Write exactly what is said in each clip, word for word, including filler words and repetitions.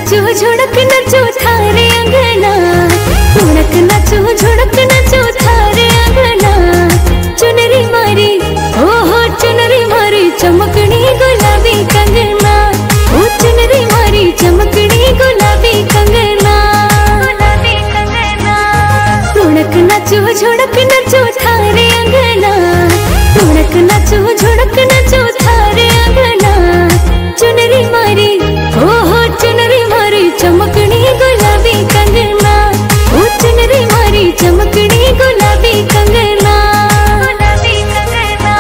नाचो झुड़क नाचो थारे अंगना, उड़क नाचो झुड़क नाचो थारे अंगना। चुनरी मारी ओ हो चुनरी मारी चमकनी गुलाबी कंगना, ओ चुनरी मारी चमकनी गुलाबी कंगना, गुलाबी कंगना। उड़क नाचो झुड़क नाचो थारे अंगना, उड़क नाचो झुड़क नाचो थारे अंगना। चुनरी मारी ओ हो चुनरी मारी चमकनी गुलाबी कंगना, ओ चुनरी मारी चमकनी गुलाबी कंगना, गुलाबी कंगना।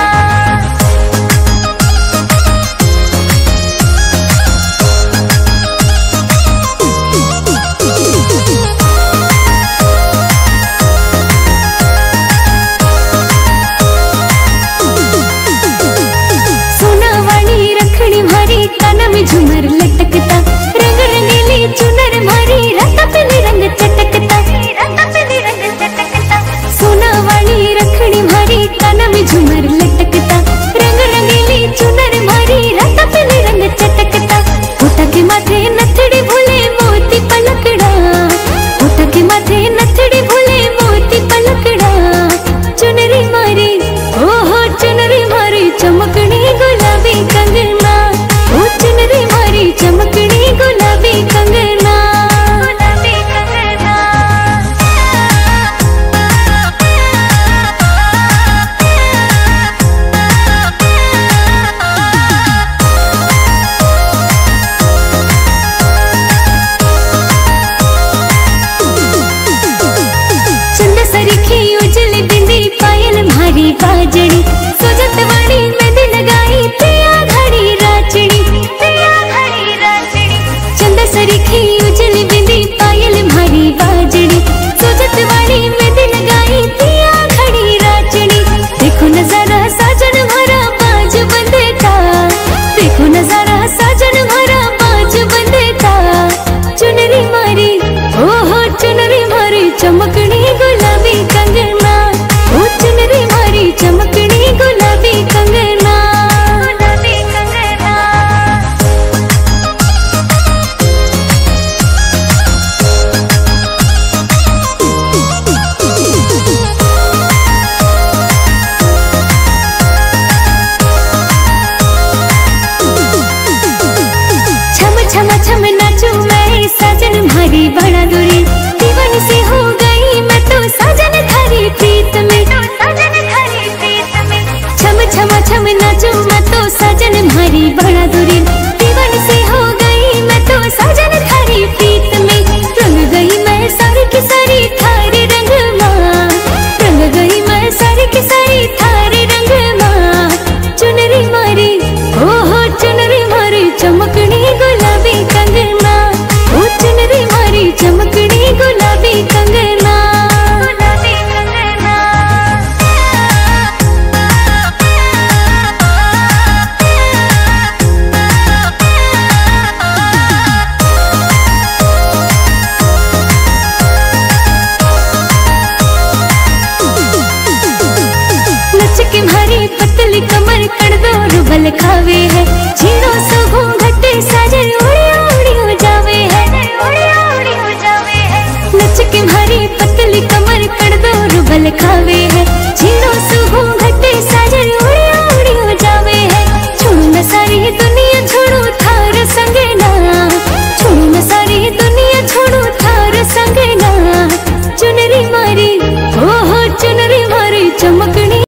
सोना वाली रखड़ी मारी काना में झूमर लटकता, रंग रंगीली चुनर मारी राता पे रंग चटकता, राता पे रंग चटकता। सोना वाली रखड़ी मारी काना में झूमर लटकता, रंग रंगीली चुनर मारी राता पे रंग चटकता। होठा के माथे नथड़ी भूले मोती पलकड़ा, होठा के माथे नथड़ी भूले मोती पलकड़ा। चुनरी मारी ओ हो चुनरी मारी चमकनी गुलाबी कंगना, ओ चुनरी मारी चमकनी गुलाबी कंगना, गुलाबी कंगना। चंद सरीखी उजली बिंदी पायल मारी बाजड़ी, सोजत वाली मेहंदी लगाई पिया घड़ी राचड़ी, पिया घड़ी राचड़ी। चंद सरीखी उजली बिंदी पायल मारी बाजड़ी, सोजत वाली मेहंदी लगाई पिया घड़ी राचड़ी। देखो नजारा साजन भरा बाज बंदेता, देखो नजारा साजन भरा बाज बंदेता। चुनरी मारी ओ हो चुनरी मारी चमकनी गुलाबी कंगना, ओ चुनरी मारी चमकनी गुलाबी कंगना, गुलाबी कंगना। छम छम छम नाचू मैं साजन मारी बड़ा दूरी, दीवान से हो गई मैं तो साजन थारी प्रीत में, तो साजन थारी प्रीत में। छम छम छम नाचू मैं तो साजन मारी बड़ा दूरी, दीवान से हो गई मैं तो साजन थारी प्रीत में। रंग गई मैं सारी की सारी थारे रंग माँ, रंग गई मैं सारी की सारी थारे रंग माँ। चुनरी मारी ओ हो चुनरी मारी चमकनी गुलाबी कंगना, ओ चुनरी मारी चमकनी गुलाबी कंगना, गुलाबी कंगना। लचके मारी पतली कमर कर दो रुबल खावे है,